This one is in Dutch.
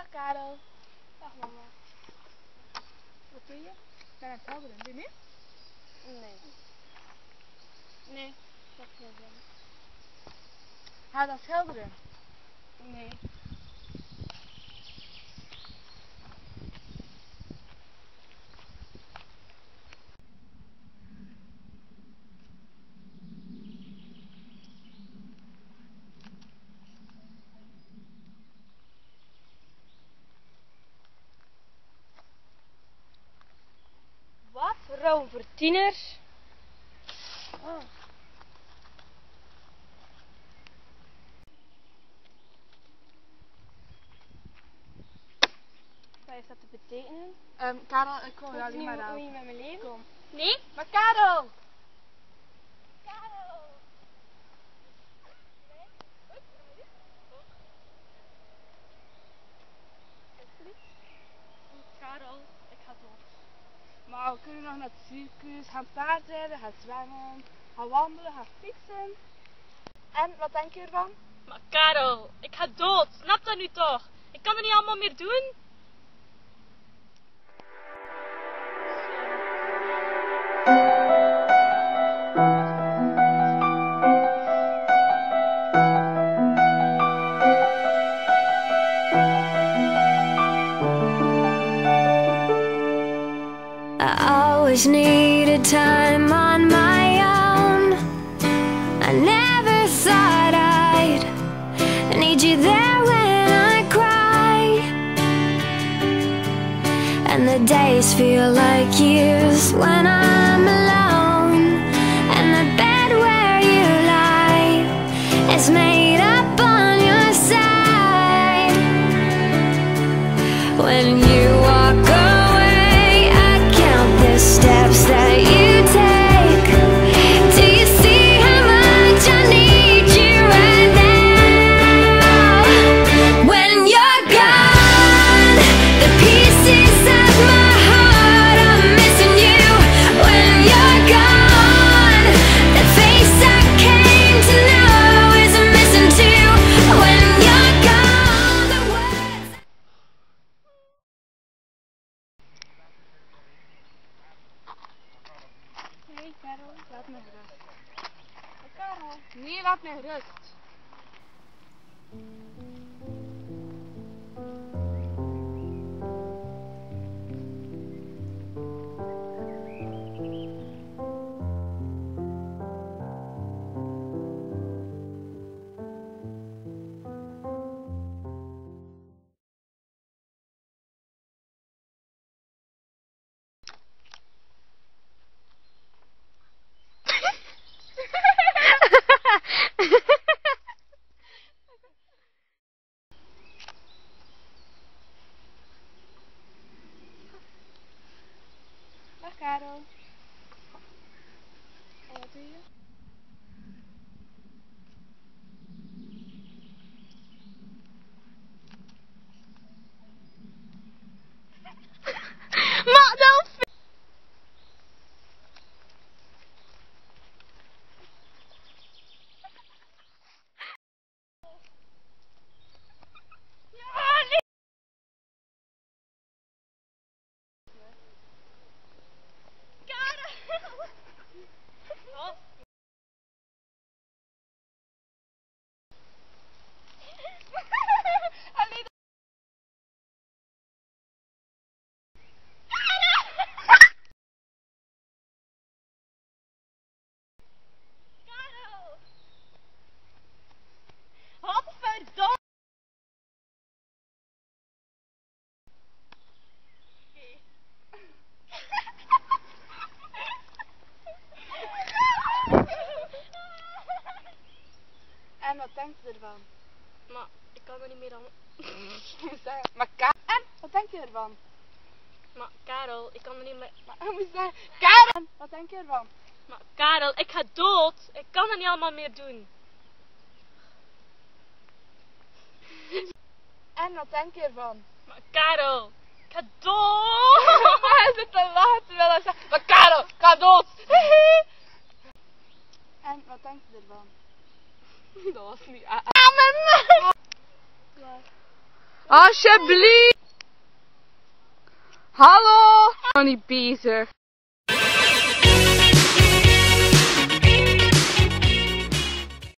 Dag Karel. Dag mama. Wat doe je? Ik ben aan het helderen. Doe je nu? Nee. Nee, dat is niet. Ga dan schilderen. Nee. Wat? Room voor tieners? Oh. Wat is dat te betekenen? Karel, ik kom Komt jou het alleen maar niet helpen. met mijn leven? Kom. Nee? Maar Karel! Karel! Karel, ik ga dood. Maar we kunnen nog naar het circus, gaan paardrijden, gaan zwemmen, gaan wandelen, gaan fietsen. En, wat denk je ervan? Maar Karel, ik ga dood. Snap dat nu toch? Ik kan het niet allemaal meer doen. I always needed time on my own. I never thought I'd need you there when I cry. And the days feel like years when I'm alone. And the bed where you lie is made up on your side. When you walk away, I count the steps that you take. Do you see how much I need you right now? When you're gone, the pieces of my heart are missing you. When you're gone, the face I came to know is missing too. When you're gone, the words. Nee, Karel, laat me rust. Karel? Nee, laat me rust. Dag Karel. En wat doe je? Maar dan... Godverdomme! En wat denkt je ervan? Maar ik kan er niet meer aan. Maar en, wat denk je ervan? Maar Karel, ik kan er niet meer. Maar ik moet zeggen, Karel! Wat denk je ervan? Maar Karel, ik ga dood. Ik kan het niet allemaal meer doen. En, wat denk je ervan? Maar Karel, ik ga dood. Maar hij zit te lachen terwijl hij zegt, maar Karel, ga dood! En, wat denk je ervan? Dat was niet. Amen! Alsjeblieft. Hallo. Niet bezig.